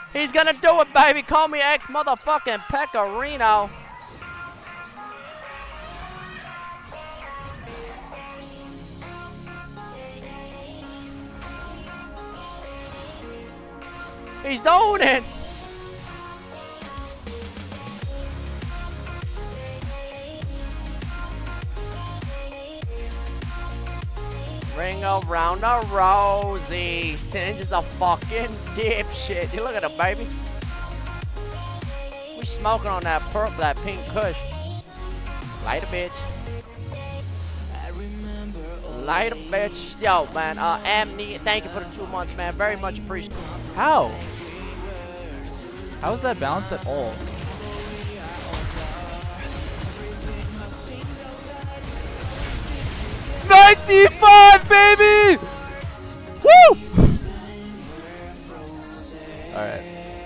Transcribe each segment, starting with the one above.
He's gonna do it, baby. Call me ex motherfucking Pecorino. He's doing it. Ring around a rosy. Singe is a fucking dipshit. You look at him, baby. We smoking on that purple, that pink kush. Light a bitch. Light a bitch. Yo, man. Amni, thank you for the 2 months, man. Very much appreciated. How? How is that balanced at all? $95, baby! Woo! Alright.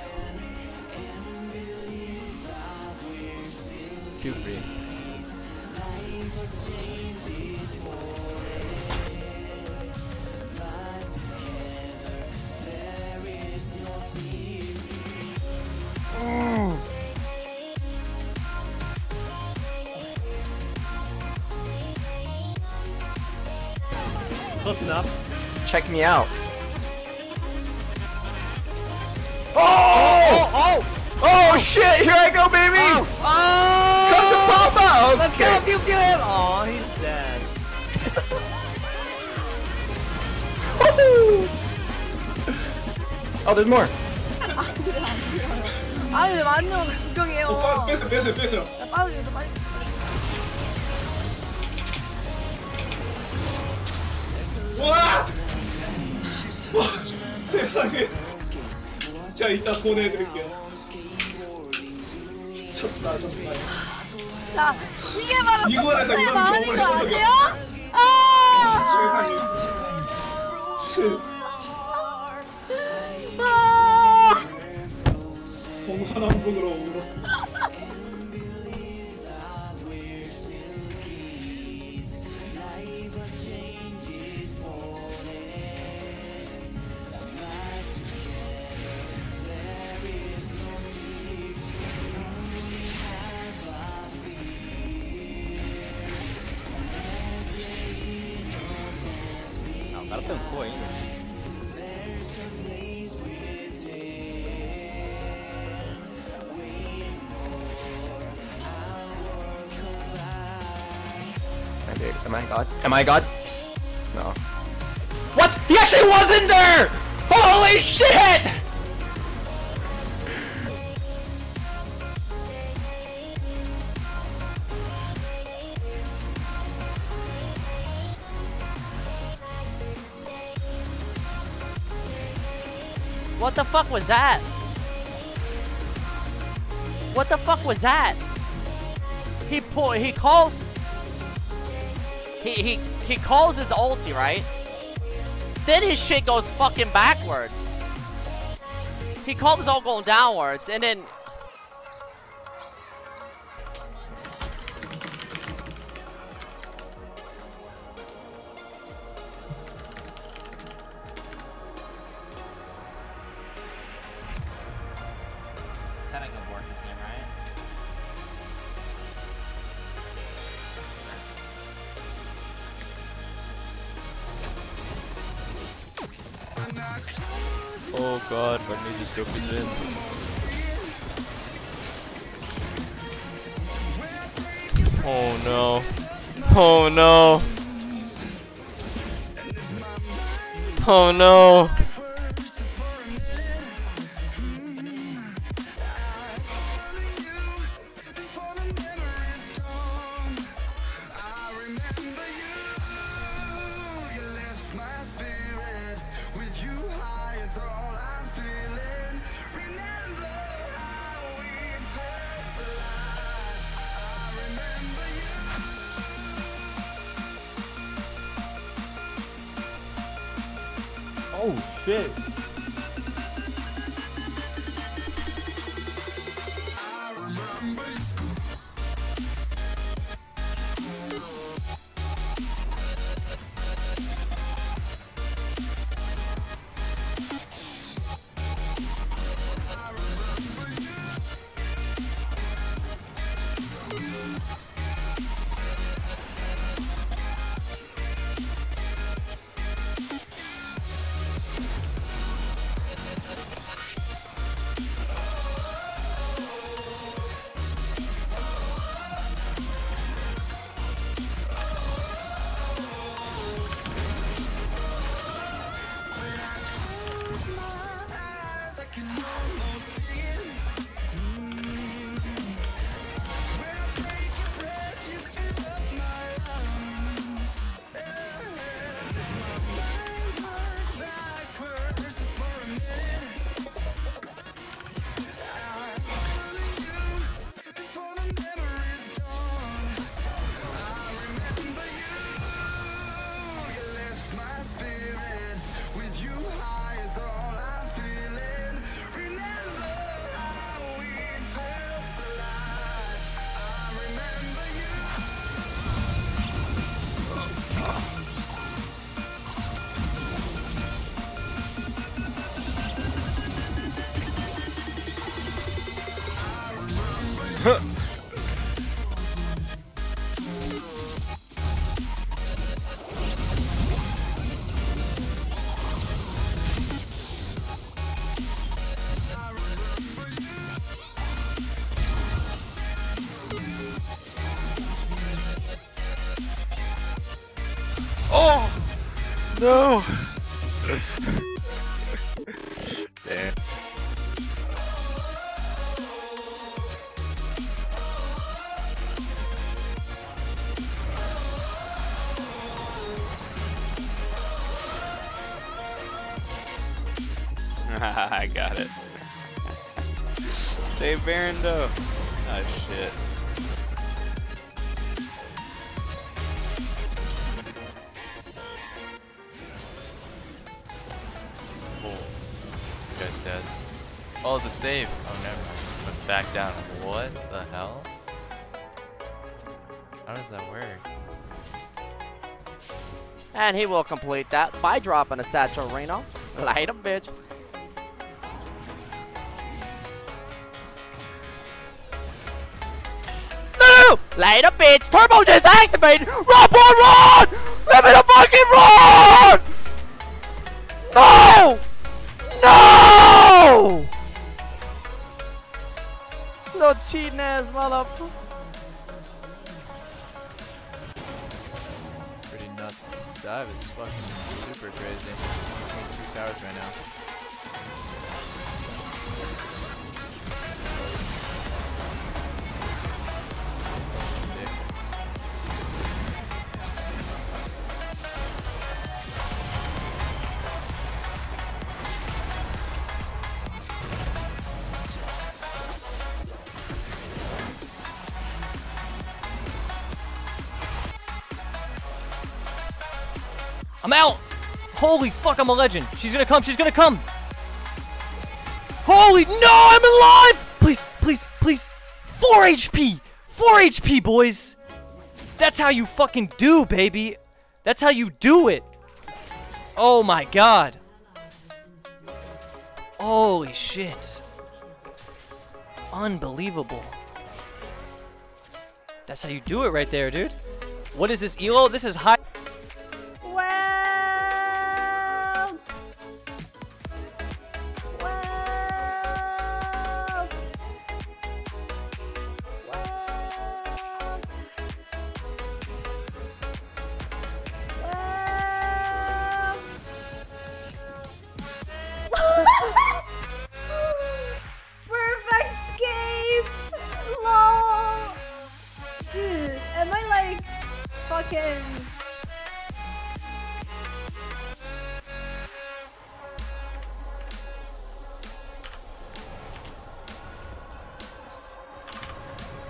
2 free. Close enough. Check me out. Oh shit! Here I go, baby! Come to Papa! Let's go, pew pew him! Aw, he's dead. Oh, there's more. 아유 완전 구경해요. 뺏어. 빠져있어 빨리. 와! 세상에. 자, 이따 보내드릴게요. 미쳤다, 정말. 자 이게 바로 이거에서 선수의 이런 마음인 경험을 거 해본 적이 아세요? 아! 세상에. 아! 동서남북으로 울었어. Cara tancou ainda. Am I God? Am I God? No. What? He actually was in there! Holy shit! What the fuck was that? What the fuck was that? He calls his ulti, right? Then his shit goes fucking backwards. He called his ult going downwards, and then That ain't gonna work this game, right? Oh god, let me just jump it in. Oh no. Oh no. Oh no. Oh shit. Oh no! Damn. I got it. Save Barando. Oh shit. You guys dead. Oh, the save. Oh, never mind. Went back down. What the hell? How does that work? And he will complete that by dropping a Satchel Reno. Light him, bitch. No! Light him, bitch. Turbo disactivated. Run, boy, run! Let me the fucking run! No! No! Little cheating ass motherfucker. Pretty nuts. This dive is fucking super crazy. I'm between 2 towers right now. Dick. I'm out! Holy fuck, I'm a legend. She's gonna come, she's gonna come! Holy, no, I'm alive! Please, please, please. 4 HP! 4 HP, boys! That's how you fucking do, baby! That's how you do it! Oh my god! Holy shit. Unbelievable. That's how you do it right there, dude. What is this, Elo? This is high. Perfect escape! LOL! Dude, am I like fucking...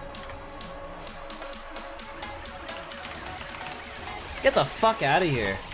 Get the fuck out of here.